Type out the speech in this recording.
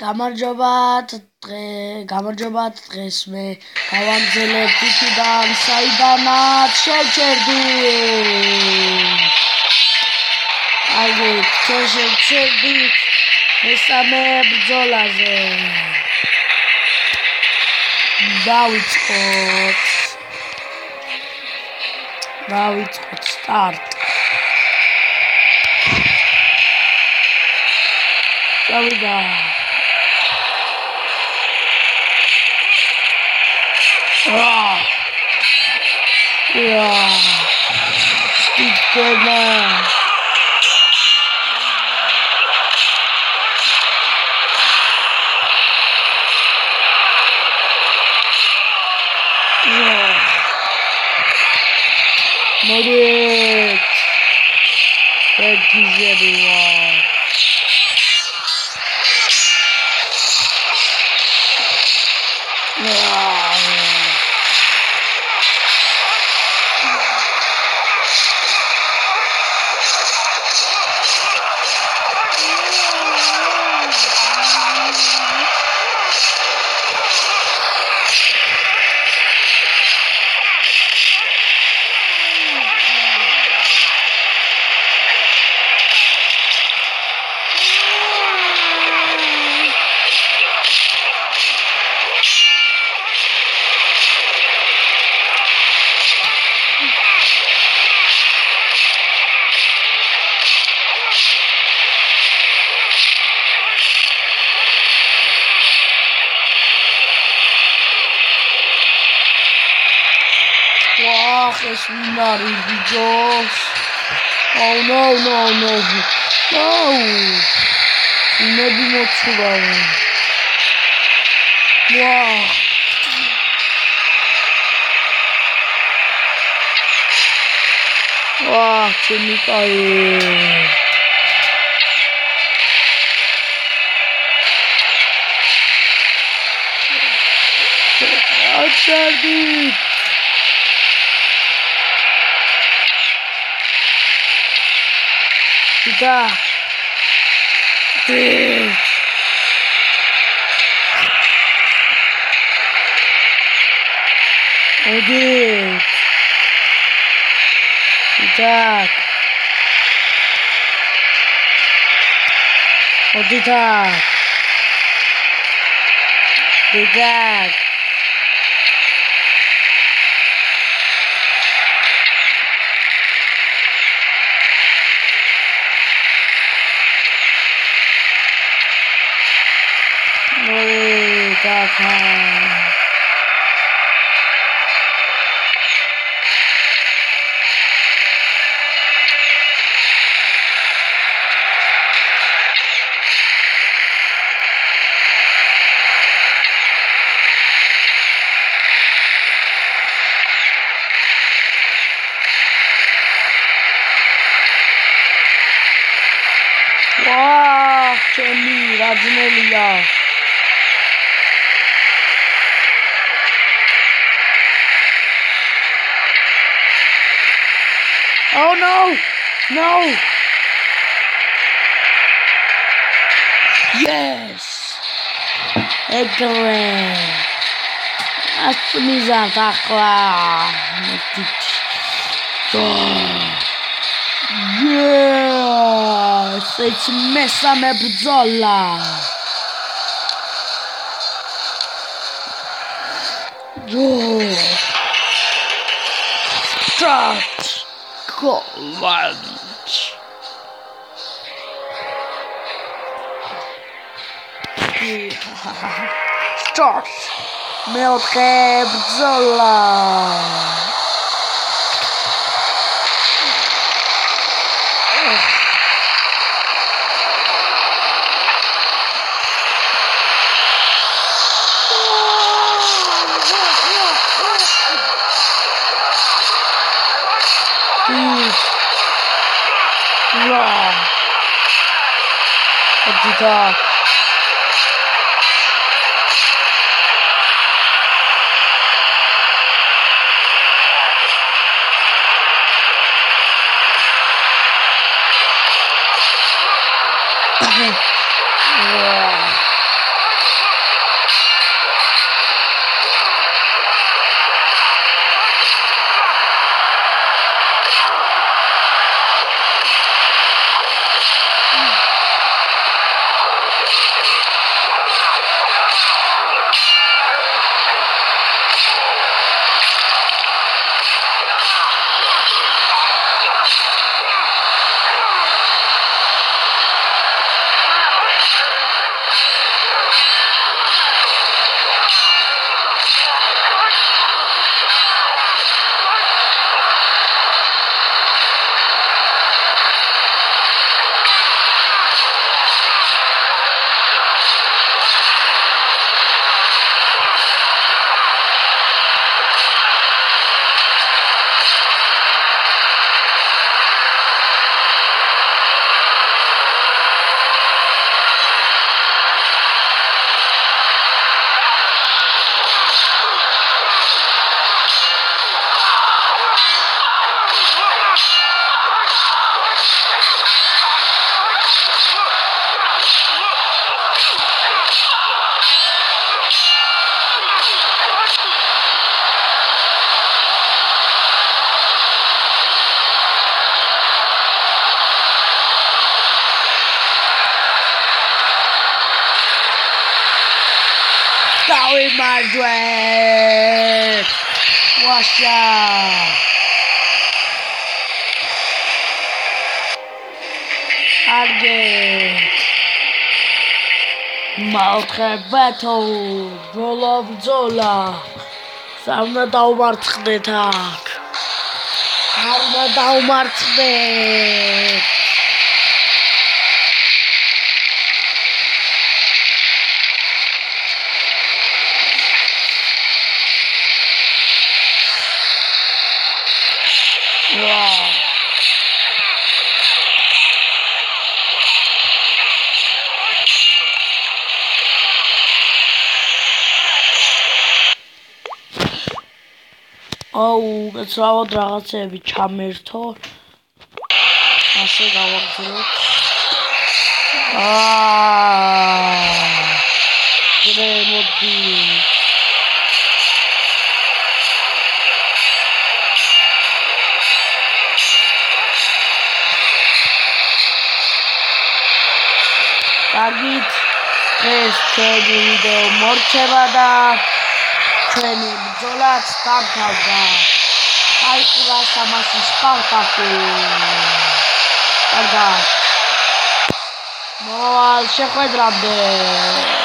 გამარჯობა დღეს მე გავამძელებ იქიდან საიდანაც შევჩერდი. აგეთ შევჩერდით მესამე ბრძოლაზე. დავიწყოთ სტარტ. წავიდა. Tikena. Morit. Thank you, everyone. ეს მინარი ბიჯოს. Oh no. ნები მოცურავენ. ჩემი კაი. აჩარდი. Da. Odit. Так. Odita. Так. ჩემი რაძნელია. Oh no. Yes. Egre. Asmizat ახლა. It's მესამე ბრძოლა. Start. College. Start. მეოთხე ბრძოლა. Odita. დავიმარჯვეთ. ვაშა. კარგეთ. მეოთხე ბეთლი, ბრძოლა ბრძოლა. სამ დაუმარცხდეთ აქ. არ დაუმარცხდეთ. აუ, მეცრავად რაღაცები ჩამერთო. ასე გავაგზავნოთ. მოდი. კარგით, ეს ჩვენი ვიდეო მორჩება და ჩვენი ბრძოლაც დამთავრდა. აიყურა 300 სპარტაკი. კარგად. მოვალ შეხვედრამდე.